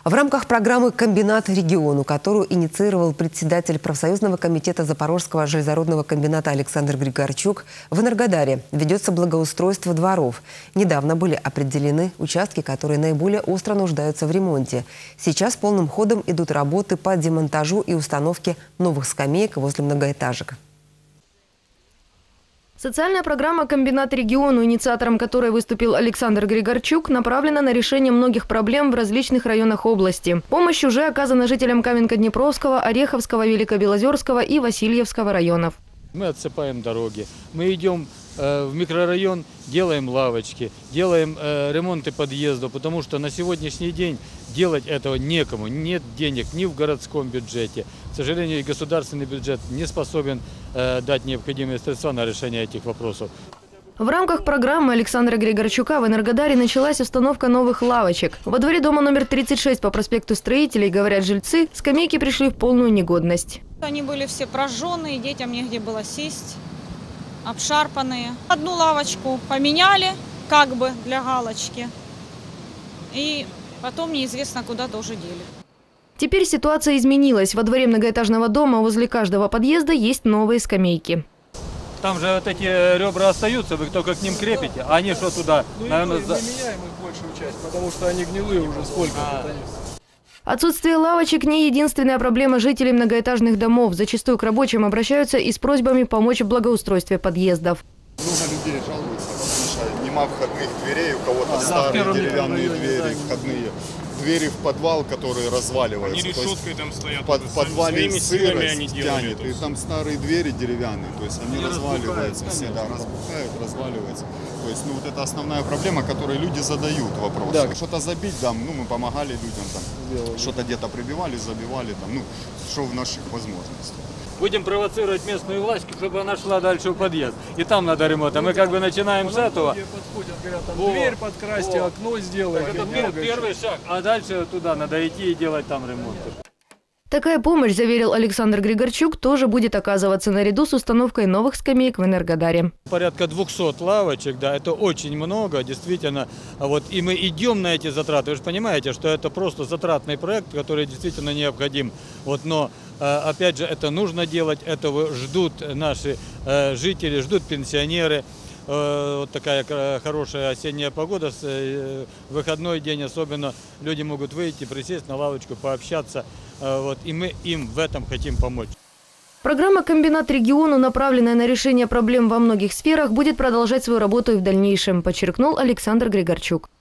В рамках программы «Комбинат региону», которую инициировал председатель профсоюзного комитета Запорожского железорудного комбината Александр Григорчук, в Энергодаре ведется благоустройство дворов. Недавно были определены участки, которые наиболее остро нуждаются в ремонте. Сейчас полным ходом идут работы по демонтажу и установке новых скамеек возле многоэтажек. Социальная программа «Комбинат региону», инициатором которой выступил Александр Григорчук, направлена на решение многих проблем в различных районах области. Помощь уже оказана жителям Каменка-Днепровского, Ореховского, Великобелозерского и Васильевского районов. Мы отсыпаем дороги, мы идем в микрорайон, делаем лавочки, делаем ремонты подъездов, потому что на сегодняшний день делать этого некому. Нет денег ни в городском бюджете. К сожалению, государственный бюджет не способен дать необходимые средства на решение этих вопросов. В рамках программы Александра Григорчука в Энергодаре началась установка новых лавочек. Во дворе дома номер 36 по проспекту Строителей, говорят жильцы, скамейки пришли в полную негодность. Они были все прожженные, детям негде было сесть, обшарпанные. Одну лавочку поменяли, как бы для галочки, и потом неизвестно куда тоже дели. Теперь ситуация изменилась. Во дворе многоэтажного дома возле каждого подъезда есть новые скамейки. Там же вот эти ребра остаются, вы только к ним крепите, а они что туда? Ну, наверное, мы меняем их большую часть, потому что они гнилые уже сколько-то. Отсутствие лавочек не единственная проблема жителей многоэтажных домов. Зачастую к рабочим обращаются и с просьбами помочь в благоустройстве подъездов. Много людей жалуются, потому что нема входных дверей, у кого-то старые деревянные двери, входные. Двери в подвал, которые разваливаются. Они решеткой там стоят. В подвале сырость тянет, и там старые двери деревянные, то есть они разваливаются, все, да, разбухают, разваливаются. То есть, ну, вот это основная проблема, которой люди задают вопрос. Да. Что-то забить, да, ну, мы помогали людям, там, что-то где-то прибивали, забивали, там, ну, что в наших возможностях. Будем провоцировать местную власть, чтобы она шла дальше в подъезд. И там надо ремонт. А мы как бы начинаем с этого. Подходят, говорят, там, дверь подкрасьте, окно сделаем. Это первый шаг, а дальше туда надо идти и делать там ремонт. Такая помощь, заверил Александр Григорчук, тоже будет оказываться наряду с установкой новых скамеек в Энергодаре. Порядка 200 лавочек, да, это очень много, действительно. Вот, и мы идем на эти затраты. Вы же понимаете, что это просто затратный проект, который действительно необходим. Вот, но, опять же, это нужно делать, этого ждут наши жители, ждут пенсионеры. Вот такая хорошая осенняя погода, выходной день особенно, люди могут выйти, присесть на лавочку, пообщаться, вот, и мы им в этом хотим помочь. Программа «Комбинат региону», направленная на решение проблем во многих сферах, будет продолжать свою работу и в дальнейшем, подчеркнул Александр Григорчук.